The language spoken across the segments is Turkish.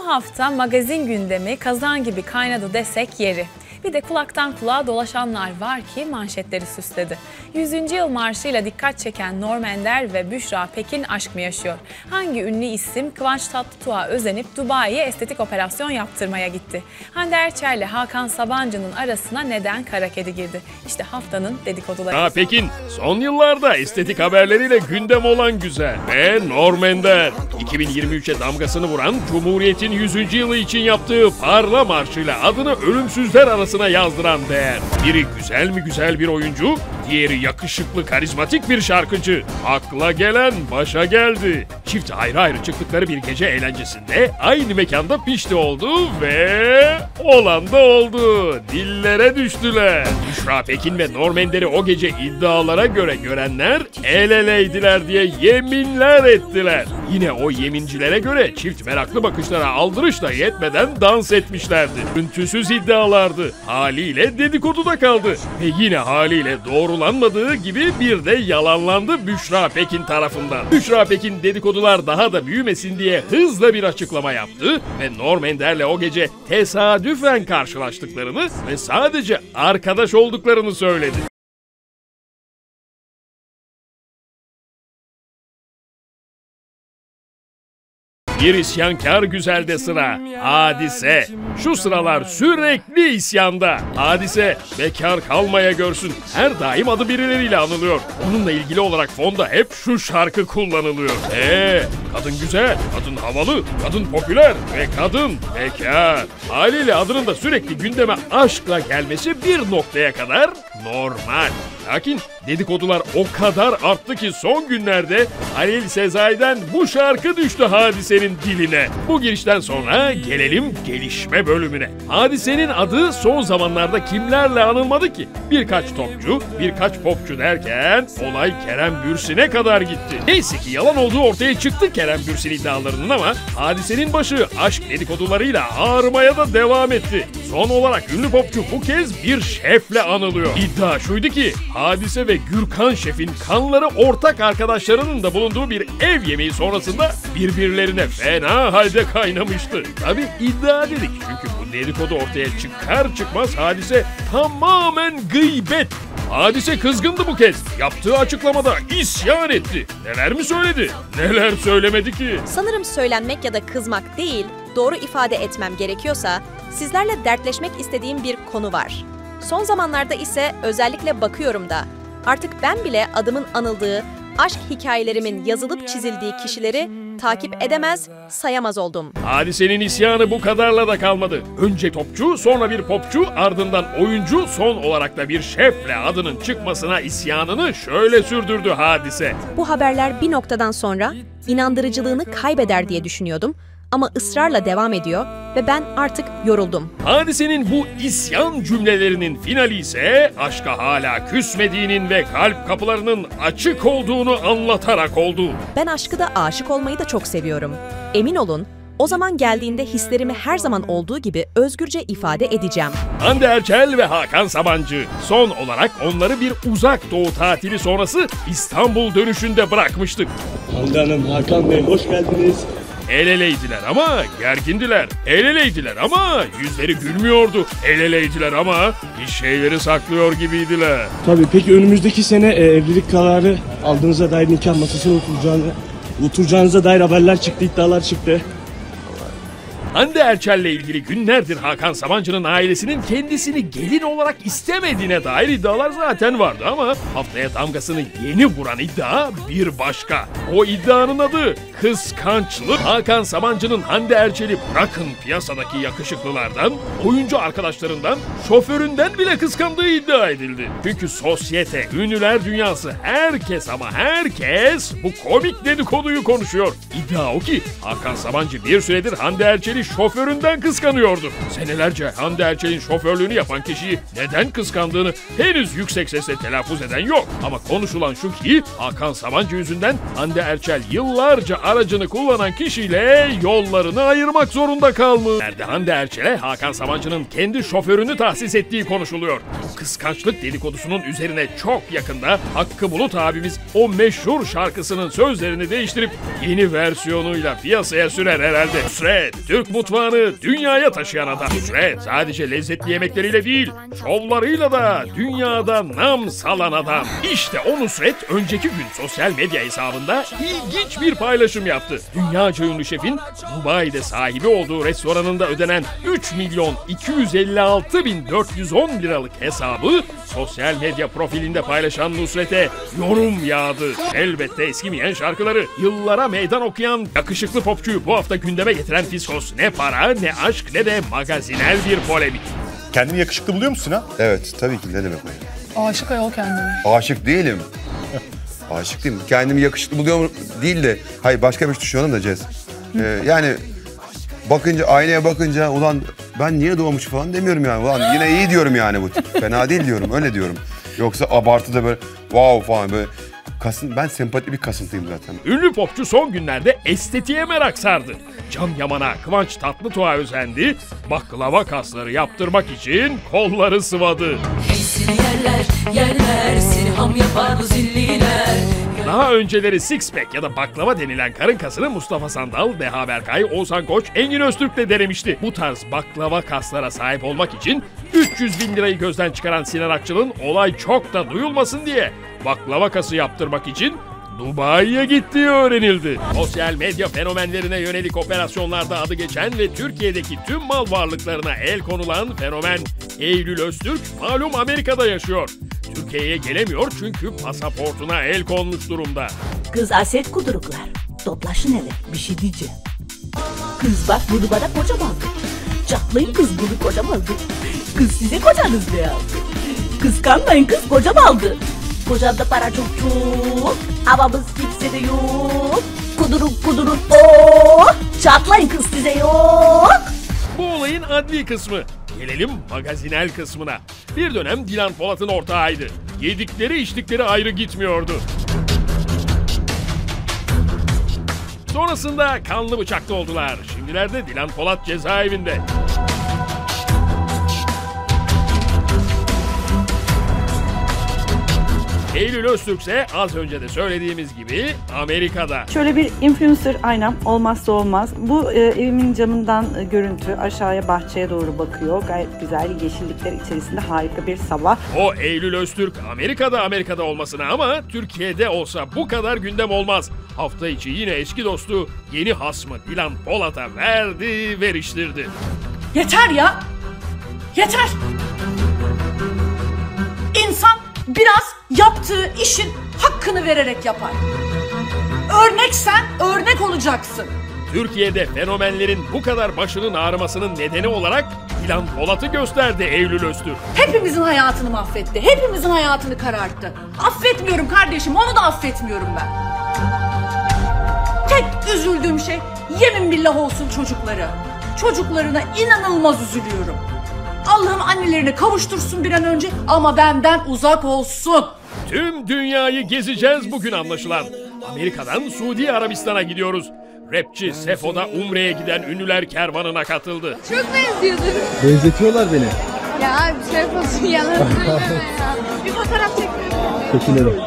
Bu hafta magazin gündemi kazan gibi kaynadı desek yeri. Bir de kulaktan kulağa dolaşanlar var ki manşetleri süsledi. 100. yıl marşıyla dikkat çeken Norm Ender ve Büşra Pekin aşk mı yaşıyor? Hangi ünlü isim Kıvanç Tatlıtuğ'a özenip Dubai'ye estetik operasyon yaptırmaya gitti? Hande Erçel ile Hakan Sabancı'nın arasına neden kara kedi girdi? İşte haftanın dedikoduları. Pekin son yıllarda estetik haberleriyle gündem olan güzel ve Norm Ender 2023'e damgasını vuran Cumhuriyet'in 100. yılı için yaptığı Parla marşıyla adını ölümsüzler arasına yazdıran değer. Biri güzel mi güzel bir oyuncu, diğeri yakışıklı karizmatik bir şarkıcı. Akla gelen başa geldi. Çift ayrı ayrı çıktıkları bir gece eğlencesinde aynı mekanda pişti oldu ve olan da oldu. Dillere düştüler. Büşra Pekin ve Norm Ender'i o gece iddialara göre görenler el eleydiler diye yeminler ettiler. Yine o yemincilere göre çift meraklı bakışlara aldırış da yetmeden dans etmişlerdi. Üntüsüz iddialardı. Haliyle dedikodu da kaldı. Ve yine haliyle doğrulanmadığı gibi bir de yalanlandı Büşra Pekin tarafından. Büşra Pekin dedikodular daha da büyümesin diye hızla bir açıklama yaptı ve Norm Ender'le o gece tesadüfen karşılaştıklarını ve sadece arkadaş olduklarını söyledi. Bir isyankar güzelde sıra. Hadise. Şu sıralar sürekli isyanda. Hadise bekar kalmaya görsün. Her daim adı birileriyle anılıyor. Onunla ilgili olarak fonda hep şu şarkı kullanılıyor. Kadın güzel, kadın havalı, kadın popüler ve kadın bekar. Haliyle adının da sürekli gündeme aşkla gelmesi bir noktaya kadar normal. Lakin dedikodular o kadar arttı ki son günlerde Halil Sezai'den bu şarkı düştü Hadise'nin diline. Bu girişten sonra gelelim gelişme bölümüne. Hadise'nin adı son zamanlarda kimlerle anılmadı ki? Birkaç topçu, birkaç popçu derken olay Kerem Bürsin'e kadar gitti. Neyse ki yalan olduğu ortaya çıktı Kerem Bürsin iddialarının ama Hadise'nin başı aşk dedikodularıyla ağrımaya da devam etti. Son olarak ünlü popçu bu kez bir şefle anılıyor. İddia şuydu ki Hadise ve Gürkan Şef'in kanları ortak arkadaşlarının da bulunduğu bir ev yemeği sonrasında birbirlerine fena halde kaynamıştı. Tabii iddia dedik çünkü bu dedikodu ortaya çıkar çıkmaz Hadise tamamen gıybet. Hadise kızgındı bu kez. Yaptığı açıklamada isyan etti. Neler mi söyledi? Neler söylemedi ki? Sanırım söylenmek ya da kızmak değil, doğru ifade etmem gerekiyorsa sizlerle dertleşmek istediğim bir konu var. Son zamanlarda ise özellikle bakıyorum da artık ben bile adımın anıldığı, aşk hikayelerimin yazılıp çizildiği kişileri takip edemez, sayamaz oldum. Hadise'nin isyanı bu kadarla da kalmadı. Önce topçu, sonra bir popçu, ardından oyuncu, son olarak da bir şefle adının çıkmasına isyanını şöyle sürdürdü Hadise. Bu haberler bir noktadan sonra inandırıcılığını kaybeder diye düşünüyordum. Ama ısrarla devam ediyor ve ben artık yoruldum. Hadise'nin bu isyan cümlelerinin finali ise aşka hala küsmediğinin ve kalp kapılarının açık olduğunu anlatarak oldu. Ben aşkı da aşık olmayı da çok seviyorum. Emin olun, o zaman geldiğinde hislerimi her zaman olduğu gibi özgürce ifade edeceğim. Hande Erçel ve Hakan Sabancı son olarak onları bir uzak doğu tatili sonrası İstanbul dönüşünde bırakmıştık. Hande Hanım, Hakan Bey hoş geldiniz. El eleydiler ama gergindiler. El eleydiler ama yüzleri gülmüyordu. El eleydiler ama bir şeyleri saklıyor gibiydiler. Tabii, peki önümüzdeki sene evlilik kararı aldığınıza dair, nikah masasına oturacağınıza dair haberler çıktı, iddialar çıktı. Hande Erçel'le ilgili günlerdir Hakan Sabancı'nın ailesinin kendisini gelin olarak istemediğine dair iddialar zaten vardı ama haftaya damgasını yeni vuran iddia bir başka. O iddianın adı kıskançlık. Hakan Sabancı'nın Hande Erçel'i bırakın piyasadaki yakışıklılardan, oyuncu arkadaşlarından, şoföründen bile kıskandığı iddia edildi. Çünkü sosyete, ünlüler dünyası, herkes ama herkes bu komik dedikoduyu konuşuyor. İddia o ki Hakan Sabancı bir süredir Hande Erçel'i şoföründen kıskanıyordu. Senelerce Hande Erçel'in şoförlüğünü yapan kişiyi neden kıskandığını henüz yüksek sesle telaffuz eden yok. Ama konuşulan şu ki Hakan Sabancı yüzünden Hande Erçel yıllarca aracını kullanan kişiyle yollarını ayırmak zorunda kalmış. Nerede Hande Erçel'e Hakan Sabancı'nın kendi şoförünü tahsis ettiği konuşuluyor. Bu kıskançlık dedikodusunun üzerine çok yakında Hakkı Bulut abimiz o meşhur şarkısının sözlerini değiştirip yeni versiyonuyla piyasaya sürer herhalde. Nusret, Türk mutfağını dünyaya taşıyan adam. Ve sadece lezzetli yemekleriyle değil, şovlarıyla da dünyada nam salan adam. İşte o Nusret önceki gün sosyal medya hesabında ilginç bir paylaşım yaptı. Dünyaca ünlü şefin Dubai'de sahibi olduğu restoranında ödenen 3.256.410 liralık hesabı sosyal medya profilinde paylaşan Nusret'e yorum yağdı. Elbette eskimeyen şarkıları yıllara meydan okuyan yakışıklı popçuyu bu hafta gündeme getiren Fiskos ne para ne aşk ne de magazinel bir polemik. Kendini yakışıklı buluyor musun ha? Evet, tabii ki, ne demek o? Aşık ayol kendime. Aşık değilim. Aşık değilim. Kendimi yakışıklı buluyorum değil de, hayır başka bir şey düşünüyorum da Cez. Yani bakınca, aynaya bakınca ulan ben niye doğmuş falan demiyorum yani. Ulan yine iyi diyorum yani bu tip. Fena değil diyorum, öyle diyorum. Yoksa abartıda böyle wow falan böyle. Ben sempati bir kasıntıyım zaten. Ünlü popçu son günlerde estetiğe merak sardı. Can Yaman'a Kıvanç Tatlıtuğ'a özendi, baklava kasları yaptırmak için kolları sıvadı. Seni yerler, seni ham yapar bu zilliler. Daha önceleri six pack ya da baklava denilen karın kasını Mustafa Sandal, Deha Berkay, Oğuzhan Koç, Engin Öztürk de denemişti. Bu tarz baklava kaslara sahip olmak için 300.000 lirayı gözden çıkaran Sinan Akçıl'ın olay çok da duyulmasın diye baklava kası yaptırmak için Dubai'ye gittiği öğrenildi. Sosyal medya fenomenlerine yönelik operasyonlarda adı geçen ve Türkiye'deki tüm mal varlıklarına el konulan fenomen Eylül Öztürk malum Amerika'da yaşıyor. Türkiye'ye gelemiyor çünkü pasaportuna el konmuş durumda. Kız aset kuduruklar. Toplaşın hele, bir şey diyeceğim. Kız bak bunu bana kocam aldı. Çatlayın kız bunu kocam aldı. Kız size kocanız ne aldı? Kıskanmayın kız kocam aldı. Kocamda para çok çok. Havamız kimsede yok. Kudurun çatlayın kız size yok. Bu olayın adli kısmı. Gelelim magazinel kısmına. Bir dönem Dilan Polat'ın ortağıydı. Yedikleri içtikleri ayrı gitmiyordu. Sonrasında kanlı bıçaklı oldular. Şimdilerde Dilan Polat cezaevinde. Eylül Öztürk ise az önce de söylediğimiz gibi Amerika'da. Şöyle bir influencer aynam olmazsa olmaz. Bu evimin camından görüntü aşağıya bahçeye doğru bakıyor. Gayet güzel yeşillikler içerisinde harika bir sabah. O Eylül Öztürk Amerika'da olmasına ama Türkiye'de olsa bu kadar gündem olmaz. Hafta içi yine eski dostu yeni hasmı Dilan Polat'a veriştirdi. Yeter ya! Yeter! İnsan biraz yaptığı işin hakkını vererek yapar. Örneksen örnek olacaksın. Türkiye'de fenomenlerin bu kadar başının ağrımasının nedeni olarak Dilan Polat'ı gösterdi Eylül Öztürk. Hepimizin hayatını mahvetti. Hepimizin hayatını kararttı. Affetmiyorum kardeşim, onu da affetmiyorum ben. Tek üzüldüğüm şey yemin billah olsun çocukları. Çocuklarına inanılmaz üzülüyorum. Allah'ım annelerini kavuştursun bir an önce ama benden uzak olsun. Tüm dünyayı gezeceğiz bugün anlaşılan. Amerika'dan Suudi Arabistan'a gidiyoruz. Rapçi Sefo'da Umre'ye giden ünlüler kervanına katıldı. Çok benziyordur. Benzetiyorlar beni. Ya bir şey yapasın yalan söyleme ya. Bir fotoğraf çekiyorum. Çekinelim.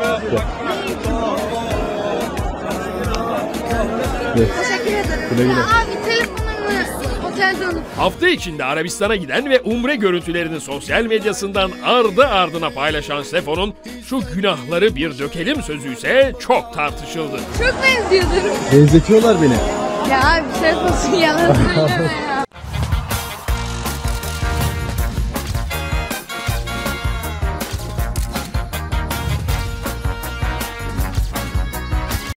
Teşekkür ederim. Ya abi telefonumu otelde unuttum. Hafta içinde Arabistan'a giden ve Umre görüntülerini sosyal medyasından ardı ardına paylaşan Sefo'nun şu günahları bir dökelim sözü ise çok tartışıldı. Çok benziyordur. Benzetiyorlar beni. Ya bir şey yapasın yalan söyleme ya.